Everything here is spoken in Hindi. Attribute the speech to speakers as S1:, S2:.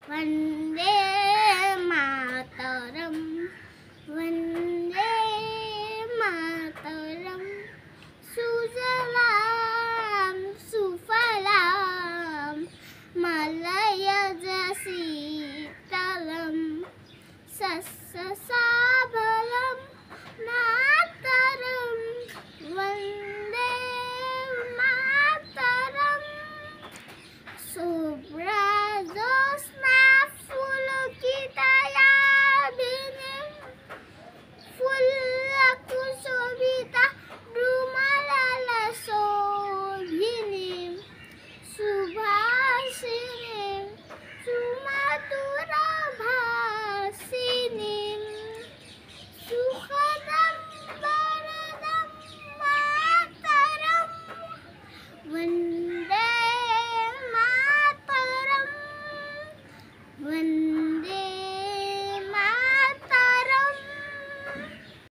S1: वन्दे मातरम, वन्दे मातरम। सुजलां सुफलां मलयज शीतलं सस्यश्यामलं मातरं वन्दे मातरम्। शुभ्रज्योत्स्ना पुलकितयामिनीं फुल्लकुसुमिता द्रुमदलशोभिनीं सुभाषिणीं सुमधुरभाषिणीं सुखदं वरदं मातरं वन्दे मातरम्।